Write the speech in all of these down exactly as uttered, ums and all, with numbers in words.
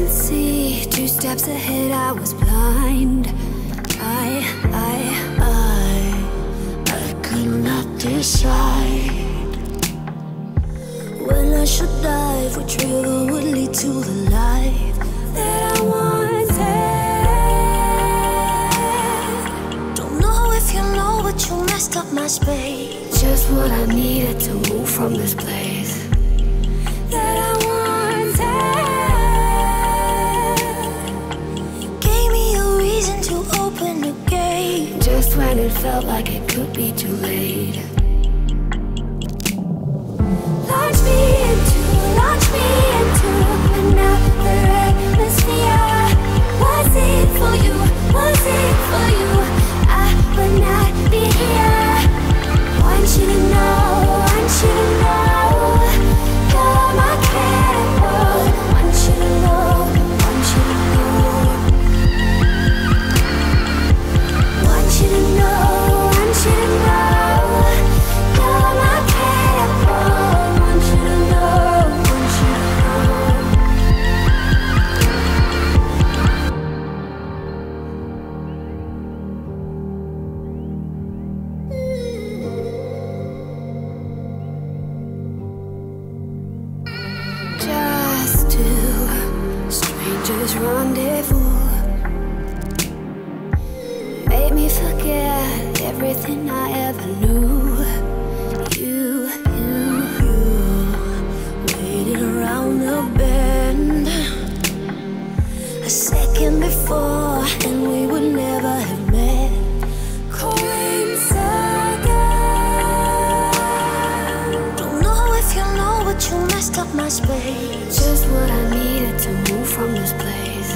couldn't see. Two steps ahead, I was blind. I, I, I, I could not decide when I should dive, which river would lead to the life that I wanted. Don't know if you know, but you messed up my space. Just what I needed to move from this place that I wanted. Gave me a reason to open the gate, just when it felt like it could be too late. Launch me into, launch me into another atmosphere. Was it for you? Was it for you? I would not be here. Want you to know, want you to know, you're my catapult. Want you to know, want you to know, want you to know, want you to know, you're my catapult. Want you to know, want you to just two strangers rendezvous made me forget everything I ever knew. You, you, you waited around the bend a second before, and we would never have met. Coincidence. Don't know if you know, but you messed up my space. Just what I needed to move from this place.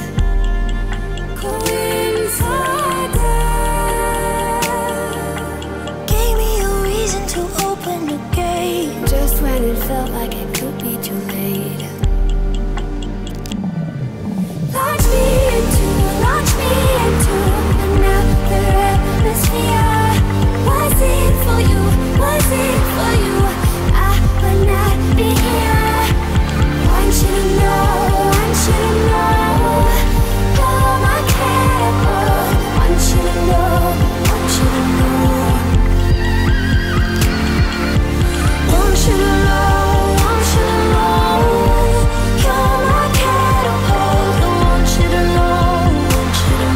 Coincidence. Gave me a reason to open the gate, just when it felt like it could be too late. Launch me into, launch me into another atmosphere. Was it for you? Was it for you? I would not be here. Want you to know, want you to know, you're my catapult. Want you to know, want you to know, want you to know, want you to know, you're my catapult. I want you to know, want you to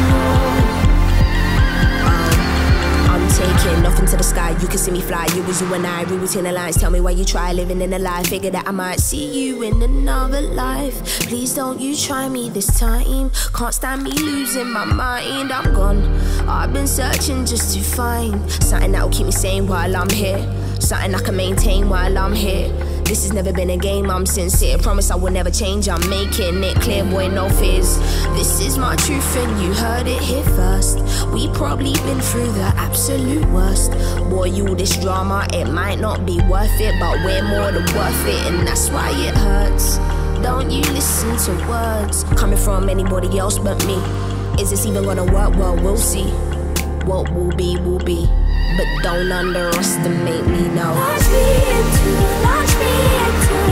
know. I'm taking off into the sky, you can see me fly. You was you and I, read between the lines. Tell me why you try living in a lie. Figure that I might see you in another life. Please don't you try me this time. Can't stand me losing my mind. I'm gone, I've been searching just to find something that'll keep me sane while I'm here, something I can maintain while I'm here. This has never been a game, I'm sincere. Promise I will never change, I'm making it clear, boy, no fears. This is my truth and you heard it here first. We probably been through the absolute worst. Boy, you this drama, it might not be worth it, but we're more than worth it, and that's why it hurts. Don't you listen to words coming from anybody else but me. Is this even gonna work? Well, we'll see. What will be, will be. But don't underestimate me, no. Launch me into, launch me into